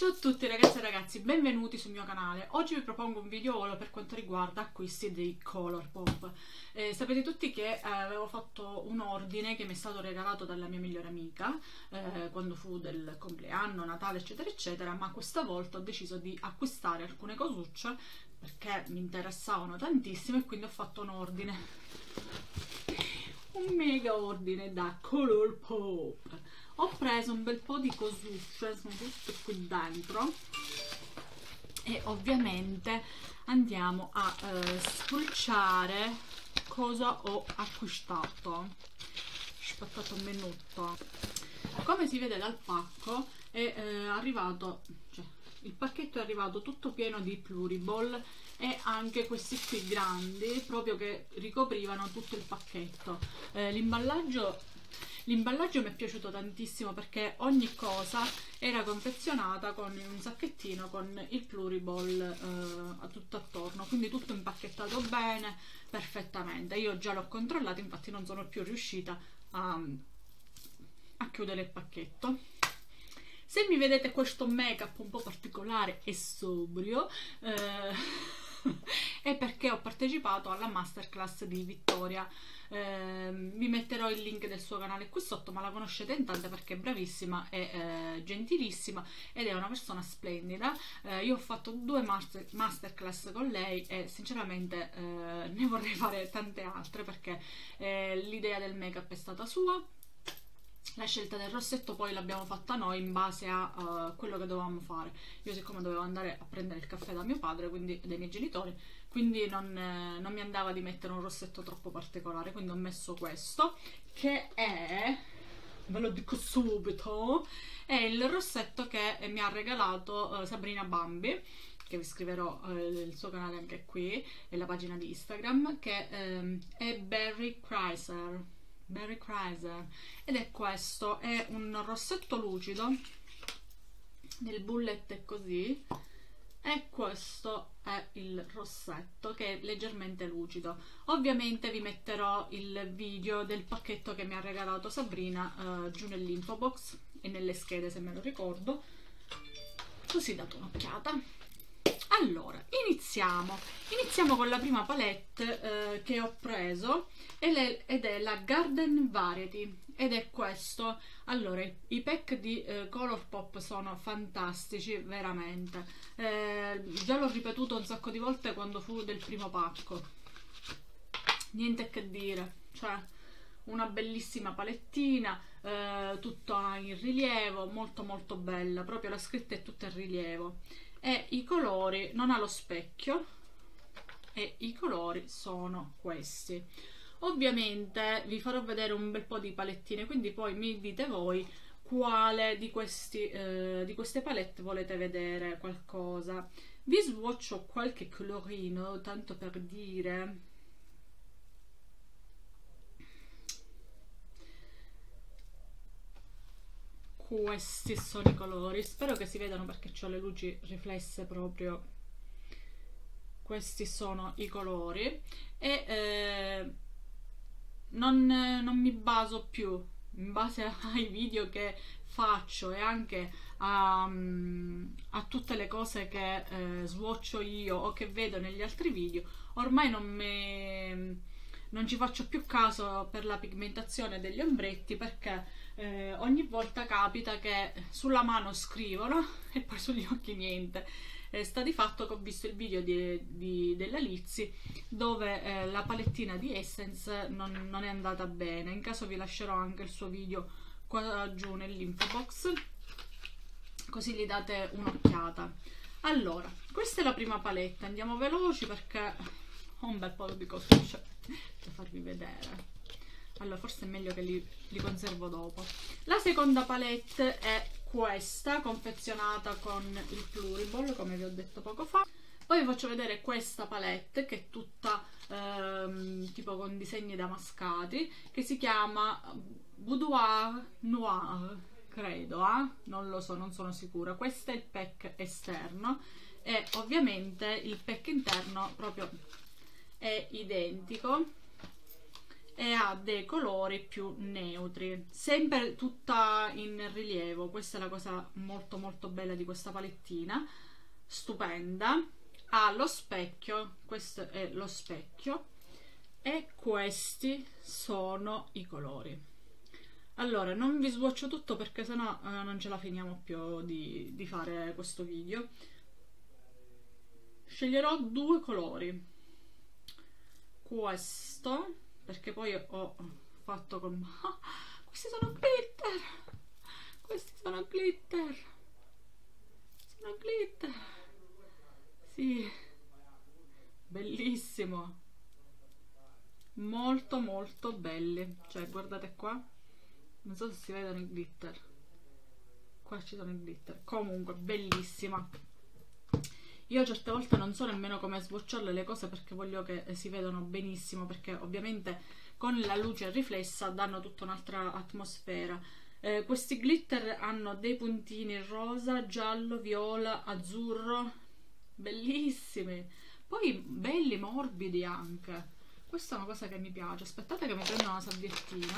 Ciao a tutti ragazze e ragazzi, benvenuti sul mio canale. Oggi vi propongo un video per quanto riguarda acquisti dei Colourpop. Sapete tutti che avevo fatto un ordine che mi è stato regalato dalla mia migliore amica quando fu del compleanno, Natale eccetera eccetera, ma questa volta ho deciso di acquistare alcune cosucce perché mi interessavano tantissimo e quindi ho fatto un ordine, un mega ordine da Colourpop. Ho preso un bel po' di cosucce, sono tutte qui dentro e ovviamente andiamo a spulciare cosa ho acquistato. Aspettate un minuto. Come si vede dal pacco è arrivato, cioè, il pacchetto è arrivato tutto pieno di Pluriball e anche questi qui grandi, proprio che ricoprivano tutto il pacchetto. L'imballaggio mi è piaciuto tantissimo perché ogni cosa era confezionata con un sacchettino con il Pluriball a tutto attorno, quindi tutto impacchettato bene, perfettamente. Io già l'ho controllato, infatti non sono più riuscita a chiudere il pacchetto. Se mi vedete questo make up un po' particolare e sobrio è perché ho partecipato alla masterclass di Vittoria. Vi metterò il link del suo canale qui sotto, ma la conoscete in tante perché è bravissima e gentilissima ed è una persona splendida. Io ho fatto 2 masterclass con lei e sinceramente ne vorrei fare tante altre perché l'idea del make up è stata sua. La scelta del rossetto poi l'abbiamo fatta noi in base a quello che dovevamo fare. Io siccome dovevo andare a prendere il caffè da mio padre, quindi dai miei genitori, quindi non mi andava di mettere un rossetto troppo particolare, quindi ho messo questo che è, ve lo dico subito, è il rossetto che mi ha regalato Sabrina Bambi, che vi scriverò il suo canale anche qui e la pagina di Instagram, che è Berry Chrysler ed è questo, è un rossetto lucido, nel bullet è così e questo è il rossetto che è leggermente lucido. Ovviamente vi metterò il video del pacchetto che mi ha regalato Sabrina giù nell'info box e nelle schede se me lo ricordo, così date un'occhiata. Allora, iniziamo con la prima palette che ho preso ed è la Garden Variety ed è questo. Allora, i pack di Colourpop sono fantastici, veramente. Già l'ho ripetuto un sacco di volte quando fu del primo pacco. Niente che dire, cioè una bellissima palettina, tutta in rilievo, molto molto bella, proprio la scritta è tutta in rilievo. E i colori, non ha lo specchio e i colori sono questi. Ovviamente vi farò vedere un bel po' di palettine, quindi poi mi dite voi quale di queste palette volete vedere qualcosa. Vi swatcho qualche colorino tanto per dire. Questi sono i colori, spero che si vedano perché ho le luci riflesse proprio. Questi sono i colori e non mi baso più in base ai video che faccio e anche a tutte le cose che swatcho io o che vedo negli altri video. Ormai non ci faccio più caso per la pigmentazione degli ombretti perché ogni volta capita che sulla mano scrivono e poi sugli occhi niente. Sta di fatto che ho visto il video della Lizzy dove la palettina di Essence non è andata bene. In caso vi lascerò anche il suo video qua giù nell'info box, così gli date un'occhiata. Allora, questa è la prima palette, andiamo veloci perché ho un bel po' di cose da farvi vedere. Allora forse è meglio che li conservo dopo. La seconda palette è questa, confezionata con il Pluriball, come vi ho detto poco fa. Poi vi faccio vedere questa palette che è tutta tipo con disegni damascati, che si chiama Boudoir Noir, credo, non lo so, non sono sicura. Questo è il pack esterno e ovviamente il pack interno proprio è identico. e ha dei colori più neutri, sempre tutta in rilievo. Questa è la cosa molto molto bella di questa palettina, stupenda. Ha lo specchio, questo è lo specchio, e questi sono i colori. Allora, non vi swatcho tutto perché sennò non ce la finiamo più di fare questo video. Sceglierò due colori, questo, perché poi ho fatto con... questi sono glitter, questi sono glitter, sono glitter, sì, bellissimo, molto molto belli, cioè guardate qua, non so se si vedono i glitter, qua ci sono i glitter, comunque bellissima. Io certe volte non so nemmeno come swatcharle le cose perché voglio che si vedano benissimo, perché ovviamente con la luce riflessa danno tutta un'altra atmosfera. Questi glitter hanno dei puntini rosa, giallo, viola, azzurro, bellissimi, poi belli morbidi anche. Questa è una cosa che mi piace. Aspettate che mi prendo una salviettina,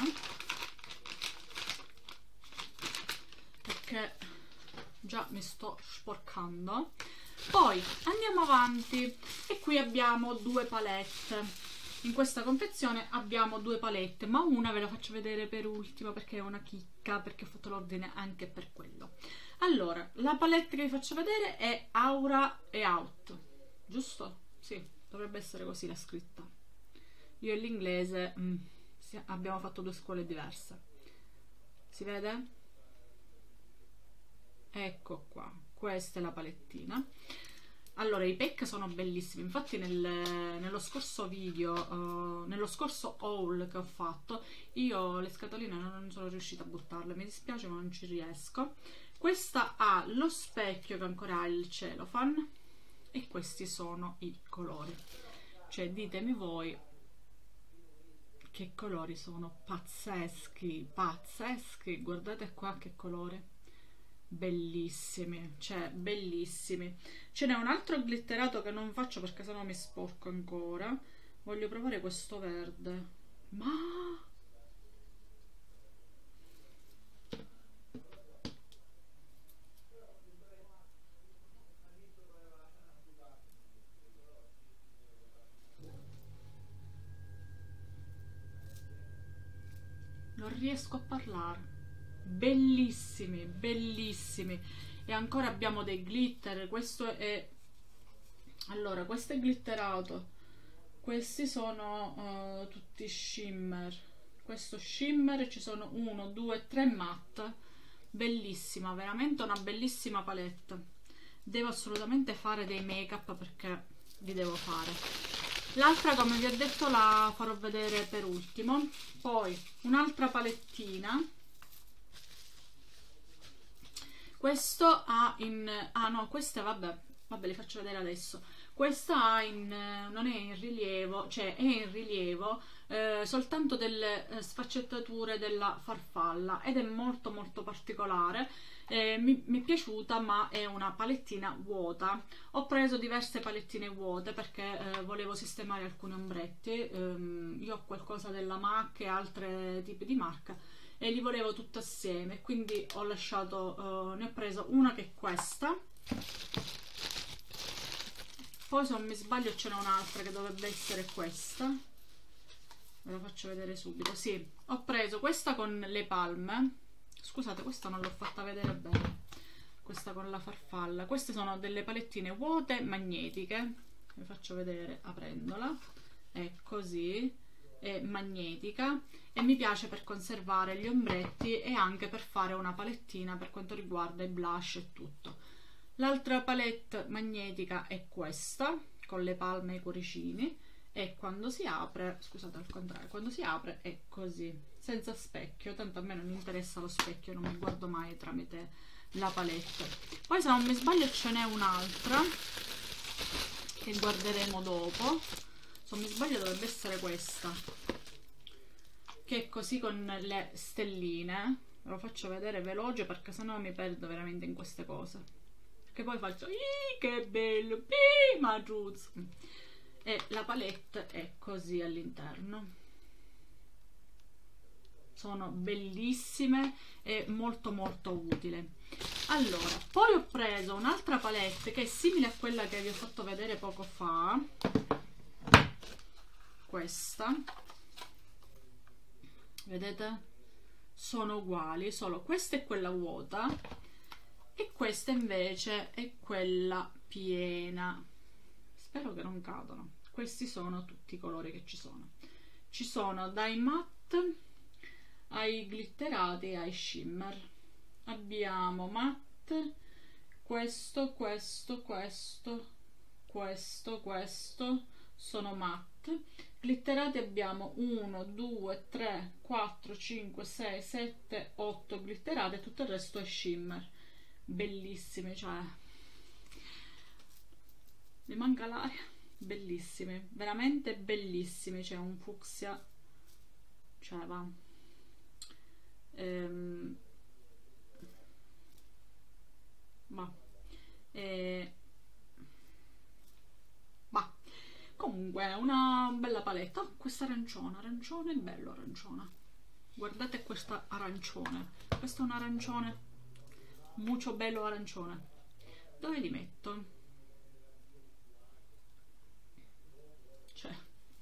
perché già mi sto sporcando. Poi andiamo avanti e qui abbiamo due palette. In questa confezione abbiamo due palette, ma una ve la faccio vedere per ultima perché è una chicca, perché ho fatto l'ordine anche per quello. Allora, la palette che vi faccio vedere è Aura e Out, giusto? Sì, dovrebbe essere così la scritta. Io e l'inglese abbiamo fatto due scuole diverse. Si vede? Ecco qua, questa è la palettina. Allora, i pack sono bellissimi, infatti nello scorso video, nello scorso haul che ho fatto, io le scatoline non sono riuscita a buttarle, mi dispiace ma non ci riesco. Questa ha lo specchio che ancora ha il cellophane e questi sono i colori, cioè ditemi voi che colori sono, pazzeschi, pazzeschi, guardate qua che colore, bellissimi, cioè bellissimi. Ce n'è un altro glitterato che non faccio perché sennò mi sporco ancora. Voglio provare questo verde, ma non riesco a parlare. Bellissimi, bellissimi. E ancora abbiamo dei glitter. Questo è, allora, questo è glitterato, questi sono tutti shimmer. Questo shimmer, ci sono 1, 2, 3 matte. Bellissima, veramente una bellissima palette. Devo assolutamente fare dei make up perché li devo fare. L'altra, come vi ho detto, la farò vedere per ultimo. Poi un'altra palettina. Questo ha in... ah no, queste vabbè, li faccio vedere adesso. Questa ha in... non è in rilievo, cioè è in rilievo soltanto delle sfaccettature della farfalla ed è molto molto particolare. Mi è piaciuta, ma è una palettina vuota. Ho preso diverse palettine vuote perché volevo sistemare alcuni ombretti. Io ho qualcosa della MAC e altri tipi di marca e li volevo tutti assieme, quindi ho lasciato, ne ho preso una che è questa, poi se non mi sbaglio ce n'è un'altra che dovrebbe essere questa, ve la faccio vedere subito. Sì, ho preso questa con le palme, scusate, questa non l'ho fatta vedere bene, questa con la farfalla. Queste sono delle palettine vuote magnetiche, vi faccio vedere aprendola, è così, è magnetica e mi piace per conservare gli ombretti e anche per fare una palettina per quanto riguarda i blush e tutto. L'altra palette magnetica è questa con le palme e i cuoricini e quando si apre, scusate al contrario, quando si apre è così, senza specchio, tanto a me non interessa lo specchio, non mi guardo mai tramite la palette. Poi se non mi sbaglio ce n'è un'altra che guarderemo dopo, se non mi sbaglio dovrebbe essere questa, che è così con le stelline. Ve lo faccio vedere veloce perché sennò mi perdo veramente in queste cose, che poi faccio che bello, ma giusto. E la palette è così all'interno, sono bellissime e molto molto utile. Allora, poi ho preso un'altra palette che è simile a quella che vi ho fatto vedere poco fa, questa, vedete? Sono uguali, solo questa è quella vuota e questa invece è quella piena. Spero che non cadano. Questi sono tutti i colori che ci sono. Ci sono dai matte ai glitterati ai shimmer. Abbiamo matte, questo sono matte. Glitterati abbiamo 1, 2, 3, 4, 5, 6, 7, 8 glitterati e tutto il resto è shimmer. Bellissime, cioè mi manca l'aria. Bellissime, veramente bellissime. C'è un fucsia, cioè va. Comunque è una bella paletta. Questa arancione, bello arancione. Guardate questa arancione. Questo è un arancione, mucho bello arancione. Dove li metto? Cioè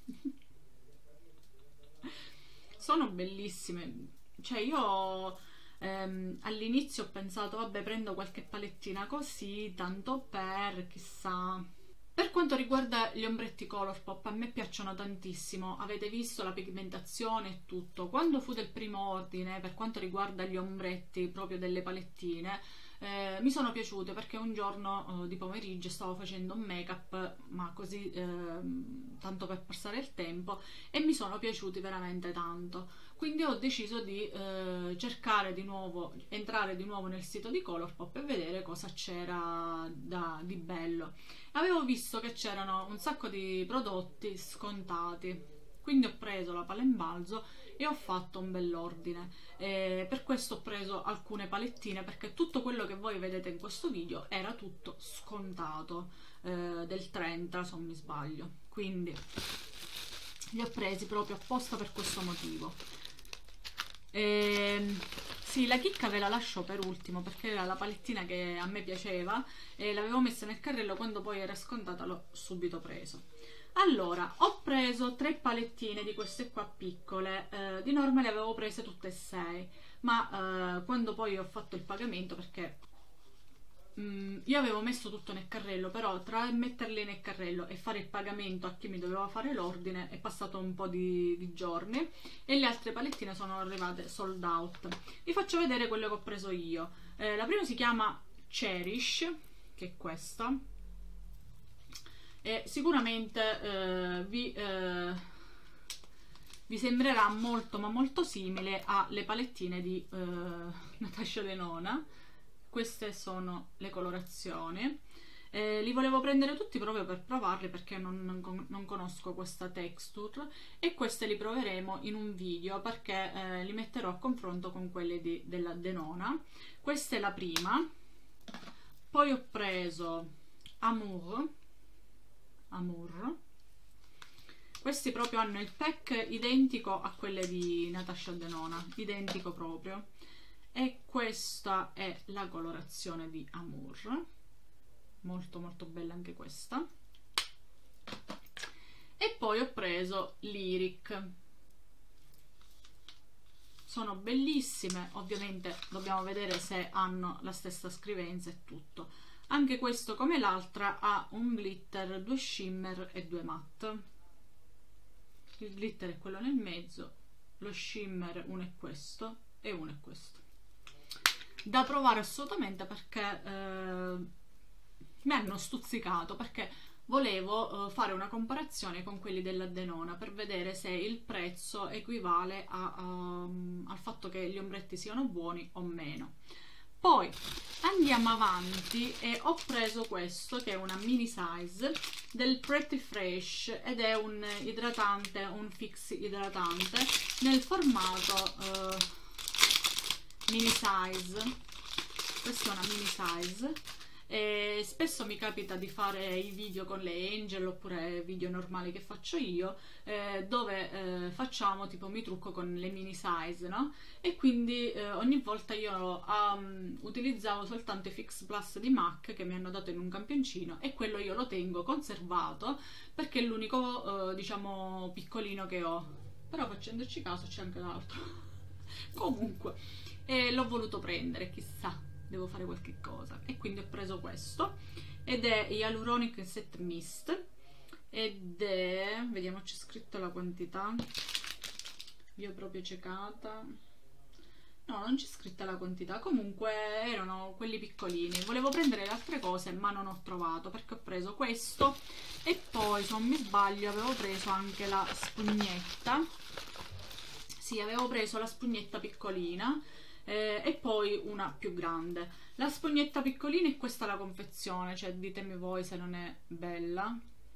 sono bellissime. Cioè io all'inizio ho pensato vabbè, prendo qualche palettina così tanto per chissà. Per quanto riguarda gli ombretti Colourpop, a me piacciono tantissimo, avete visto la pigmentazione e tutto. Quando fu del primo ordine, per quanto riguarda gli ombretti proprio delle palettine, mi sono piaciute perché un giorno di pomeriggio stavo facendo un make up, ma così tanto per passare il tempo, e mi sono piaciuti veramente tanto. Quindi ho deciso di cercare di nuovo, entrare di nuovo nel sito di Colourpop e vedere cosa c'era di bello. Avevo visto che c'erano un sacco di prodotti scontati, quindi ho preso la pala in balzo e ho fatto un bell'ordine. Per questo ho preso alcune palettine, perché tutto quello che voi vedete in questo video era tutto scontato, del 30 se non mi sbaglio, quindi li ho presi proprio apposta per questo motivo. Sì, la chicca ve la lascio per ultimo perché era la palettina che a me piaceva e l'avevo messa nel carrello. Quando poi era scontata l'ho subito preso. Allora, ho preso 3 palettine di queste qua piccole, di norma le avevo prese tutte e 6, ma quando poi ho fatto il pagamento, perché io avevo messo tutto nel carrello, però tra metterle nel carrello e fare il pagamento a chi mi doveva fare l'ordine è passato un po' di giorni e le altre palettine sono arrivate sold out. Vi faccio vedere quello che ho preso io. La prima si chiama Cherish, che è questa, e sicuramente vi sembrerà molto ma molto simile alle palettine di Natasha Denona. Queste sono le colorazioni. Li volevo prendere tutti proprio per provarli, perché non conosco questa texture, e queste li proveremo in un video perché li metterò a confronto con quelli della Denona. Questa è la prima. Poi ho preso Amour. Questi proprio hanno il pack identico a quelle di Natasha Denona, identico proprio. E questa è la colorazione di Amour, molto molto bella anche questa. E poi ho preso Lyric. Sono bellissime, ovviamente dobbiamo vedere se hanno la stessa scrivenza e tutto. Anche questo, come l'altra, ha un glitter, 2 shimmer e 2 matte. Il glitter è quello nel mezzo, lo shimmer uno è questo e uno è questo. Da provare assolutamente, perché mi hanno stuzzicato, perché volevo fare una comparazione con quelli della Denona per vedere se il prezzo equivale al fatto che gli ombretti siano buoni o meno. Poi andiamo avanti e ho preso questo, che è una mini size del Pretty Fresh, ed è un idratante, un fix idratante nel formato mini size. Questa è una mini size e spesso mi capita di fare i video con le Angel oppure video normali che faccio io, dove facciamo tipo mi trucco con le mini size, no? E quindi ogni volta io utilizzavo soltanto i Fix Plus di MAC che mi hanno dato in un campioncino, e quello io lo tengo conservato perché è l'unico diciamo piccolino che ho, però facendoci caso c'è anche l'altro. Comunque l'ho voluto prendere, chissà, devo fare qualche cosa, e quindi ho preso questo, ed è Hyaluronic Set Mist, ed è, vediamo, c'è scritto la quantità, io proprio ciecata, no, non c'è scritta la quantità, comunque erano quelli piccolini. Volevo prendere le altre cose ma non ho trovato, perché ho preso questo e poi, se non mi sbaglio, avevo preso anche la spugnetta. Sì, avevo preso la spugnetta piccolina e poi una più grande. La spugnetta piccolina è questa la confezione, cioè ditemi voi se non è bella.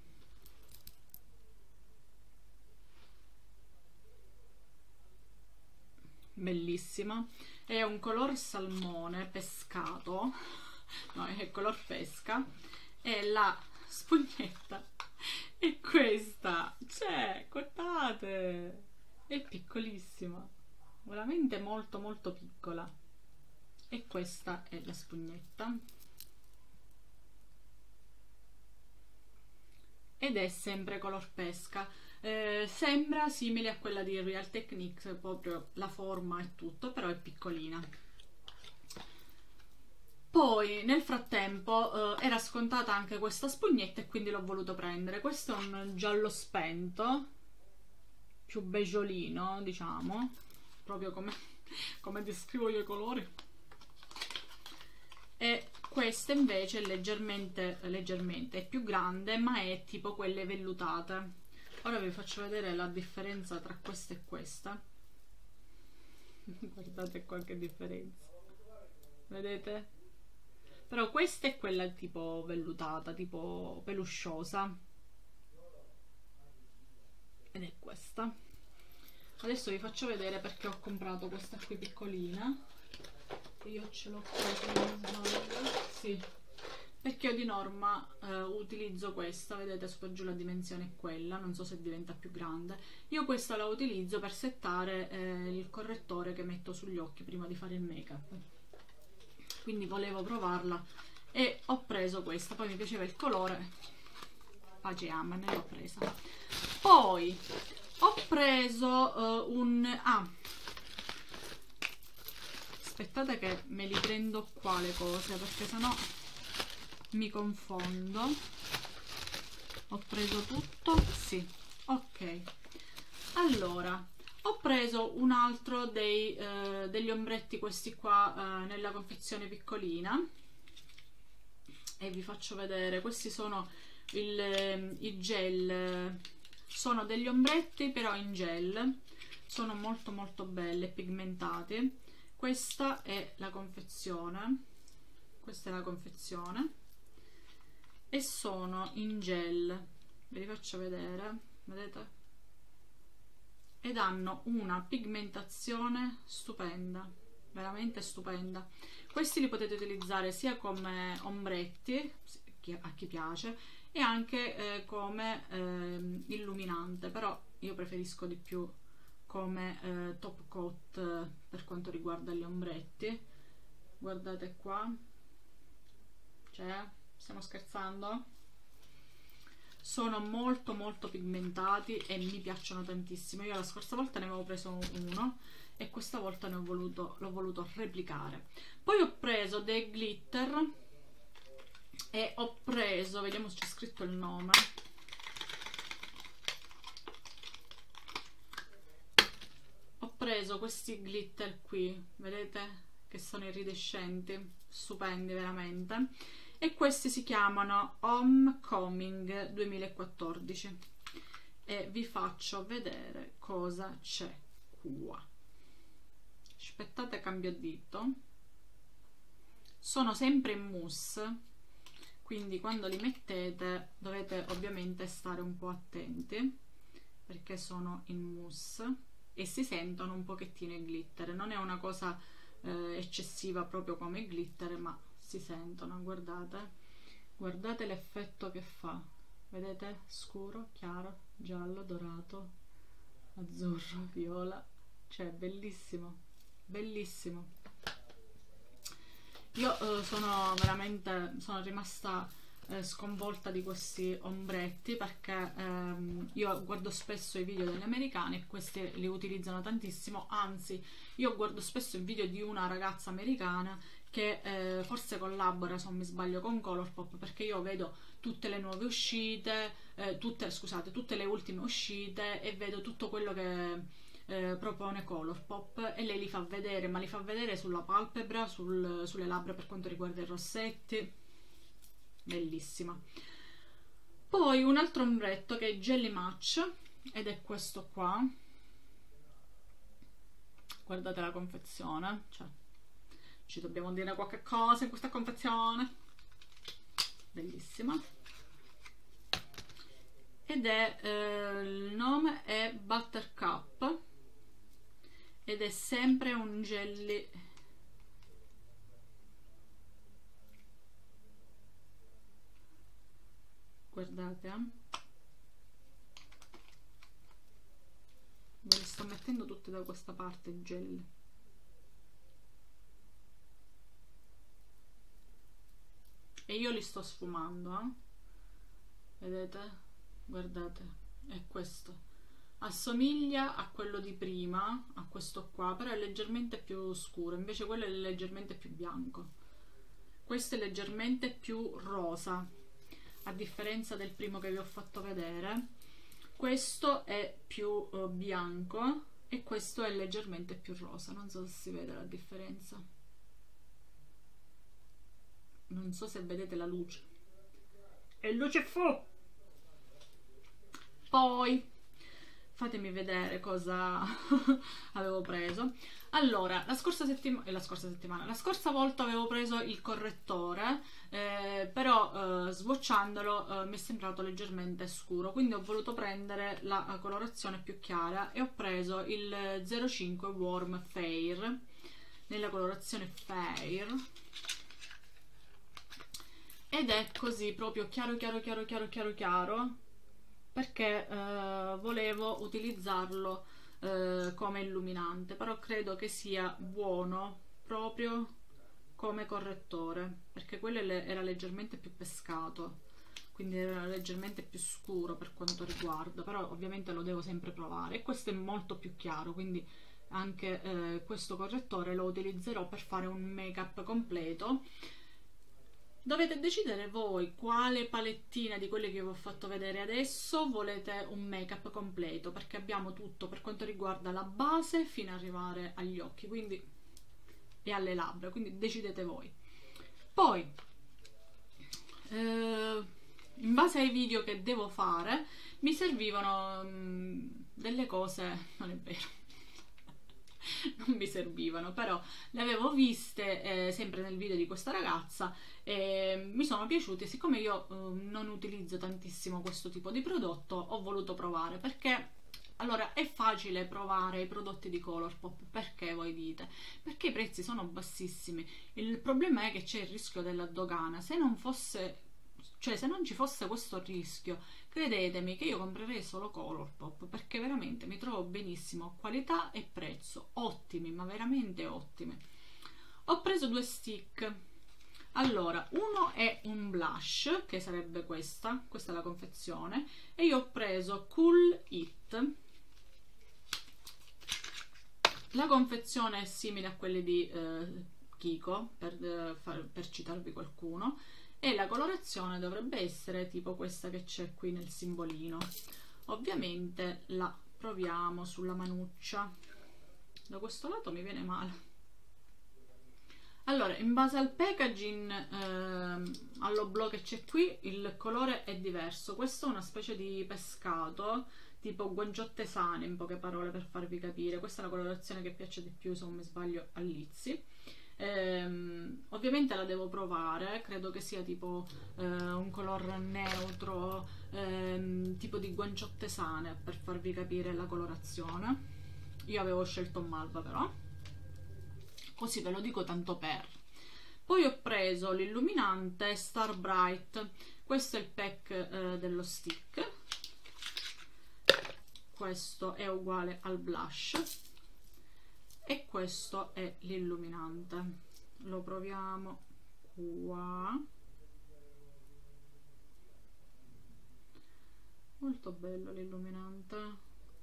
Bellissima, è un color salmone pescato, no, è color pesca, e la spugnetta è questa, cioè guardate, è piccolissima, veramente molto molto piccola, e questa è la spugnetta, ed è sempre color pesca. Sembra simile a quella di Real Techniques, proprio la forma e tutto, però è piccolina. Poi nel frattempo era scontata anche questa spugnetta e quindi l'ho voluto prendere. Questo è un giallo spento, più beggiolino, diciamo, proprio come descrivo io i colori. E questa invece è leggermente è più grande, ma è tipo quelle vellutate. Ora vi faccio vedere la differenza tra questa e questa. Guardate qua che differenza, vedete? Però questa è quella tipo vellutata, tipo pelusciosa, ed è questa. Adesso vi faccio vedere perché ho comprato questa qui piccolina. Io ce l'ho qua, se non sbaglio. Sì, perché io di norma utilizzo questa, vedete su per giù la dimensione è quella, non so se diventa più grande. Io questa la utilizzo per settare il correttore che metto sugli occhi prima di fare il make up, quindi volevo provarla e ho preso questa, poi mi piaceva il colore, pace amen, ne l'ho presa. Poi ho preso aspettate che me li prendo qua le cose, perché sennò mi confondo. Ho preso tutto, sì, ok. Allora, ho preso un altro degli ombretti, questi qua nella confezione piccolina, e vi faccio vedere. Questi sono i gel, sono degli ombretti però in gel, sono molto molto belli e pigmentati. Questa è la confezione, questa è la confezione, e sono in gel, ve li faccio vedere, vedete? Ed hanno una pigmentazione stupenda, veramente stupenda. Questi li potete utilizzare sia come ombretti, a chi piace, e anche come illuminante, però io preferisco di più come top coat per quanto riguarda gli ombretti. Guardate qua, cioè, stiamo scherzando? Sono molto molto pigmentati e mi piacciono tantissimo. Io la scorsa volta ne avevo preso uno e questa volta l'ho voluto replicare. Poi ho preso dei glitter e ho preso, vediamo se c'è scritto il nome, ho preso questi glitter qui, vedete che sono iridescenti, stupendi veramente, e questi si chiamano Homecoming 2014 e vi faccio vedere cosa c'è qua. Aspettate, cambio dito. Sono sempre in mousse, quindi quando li mettete dovete ovviamente stare un po' attenti, perché sono in mousse e si sentono un pochettino i glitter. Non è una cosa eccessiva proprio come glitter, ma si sentono, guardate, guardate l'effetto che fa, vedete? Scuro, chiaro, giallo, dorato, azzurro, viola, cioè bellissimo, bellissimo. Io sono rimasta sconvolta di questi ombretti, perché io guardo spesso i video degli americani e questi li utilizzano tantissimo, anzi io guardo spesso il video di una ragazza americana che forse collabora, se non mi sbaglio, con Colourpop, perché io vedo tutte le nuove uscite, tutte le ultime uscite, e vedo tutto quello che propone Colourpop, e lei li fa vedere, ma li fa vedere sulla palpebra, sulle labbra per quanto riguarda i rossetti, bellissima. Poi un altro ombretto che è Jelly Match, ed è questo qua, guardate la confezione, cioè ci dobbiamo dire qualche cosa in questa confezione, bellissima. Ed è il nome è Buttercup, ed è sempre un jelly, guardate, ve li sto mettendo tutti da questa parte i jelly, e io li sto sfumando, vedete, guardate, è questo, assomiglia a quello di prima, a questo qua, però è leggermente più scuro, invece quello è leggermente più bianco, questo è leggermente più rosa, a differenza del primo che vi ho fatto vedere. Questo è più bianco e questo è leggermente più rosa, non so se si vede la differenza, non so se vedete la luce, e luce fu. Poi fatemi vedere cosa avevo preso. Allora, la scorsa volta avevo preso il correttore, però swatchandolo mi è sembrato leggermente scuro, quindi ho voluto prendere la colorazione più chiara e ho preso il 05 Warm Fair nella colorazione Fair, ed è così proprio chiaro chiaro chiaro chiaro chiaro chiaro, perché volevo utilizzarlo come illuminante, però credo che sia buono proprio come correttore, perché quello era leggermente più pescato, quindi era leggermente più scuro per quanto riguarda, però ovviamente lo devo sempre provare, e questo è molto più chiaro, quindi anche questo correttore lo utilizzerò per fare un make up completo. Dovete decidere voi quale palettina di quelle che vi ho fatto vedere adesso volete un make up completo, perché abbiamo tutto per quanto riguarda la base fino ad arrivare agli occhi, quindi, e alle labbra, quindi decidete voi. Poi in base ai video che devo fare mi servivano delle cose, non è vero, non mi servivano, però le avevo viste sempre nel video di questa ragazza e mi sono piaciute. Siccome io non utilizzo tantissimo questo tipo di prodotto, ho voluto provare, perché allora è facile provare i prodotti di Colourpop, perché voi dite? Perché i prezzi sono bassissimi. Il problema è che c'è il rischio della dogana. Se non fosse, cioè se non ci fosse questo rischio, credetemi che io comprerei solo Colourpop, perché veramente mi trovo benissimo, qualità e prezzo ottimi, ma veramente ottimi. Ho preso due stick. Allora, uno è un blush, che sarebbe questa è la confezione, e io ho preso Cool It. La confezione è simile a quelle di Kiko, per citarvi qualcuno, e la colorazione dovrebbe essere tipo questa che c'è qui nel simbolino. Ovviamente la proviamo sulla manuccia. Da questo lato mi viene male. Allora, in base al packaging, all'oblò che c'è qui, il colore è diverso. Questo è una specie di pescato, tipo guanciotte sane, in poche parole, per farvi capire. Questa è la colorazione che piace di più, se non mi sbaglio, a Lizzy. Ovviamente la devo provare, credo che sia tipo un color neutro, tipo di guanciotte sane, per farvi capire la colorazione. Io avevo scelto malva, però così ve lo dico tanto per. Poi ho preso l'illuminante Star Bright, questo è il pack dello stick, questo è uguale al blush e questo è l'illuminante. Lo proviamo qua, molto bello l'illuminante,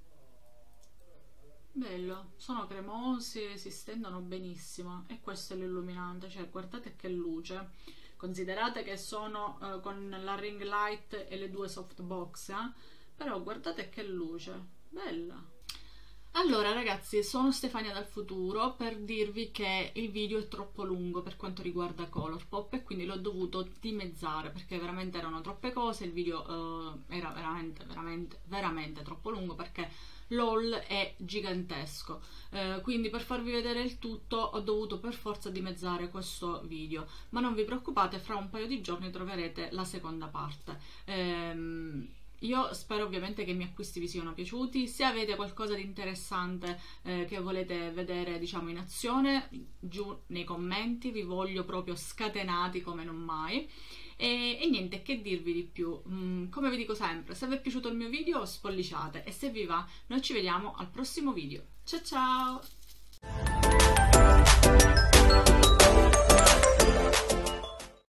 bello, sono cremosi, si stendono benissimo e questo è l'illuminante, cioè guardate che luce, considerate che sono con la ring light e le due softbox, però guardate che luce, bella. Allora ragazzi, sono Stefania dal futuro per dirvi che il video è troppo lungo per quanto riguarda Colourpop e quindi l'ho dovuto dimezzare perché veramente erano troppe cose, il video era veramente troppo lungo perché l'haul è gigantesco, quindi per farvi vedere il tutto ho dovuto per forza dimezzare questo video, ma non vi preoccupate, fra un paio di giorni troverete la seconda parte. Io spero ovviamente che i miei acquisti vi siano piaciuti. Se avete qualcosa di interessante che volete vedere, diciamo, in azione, giù nei commenti, vi voglio proprio scatenati come non mai. E niente, che dirvi di più? Come vi dico sempre, se vi è piaciuto il mio video spolliciate e se vi va, noi ci vediamo al prossimo video. Ciao ciao!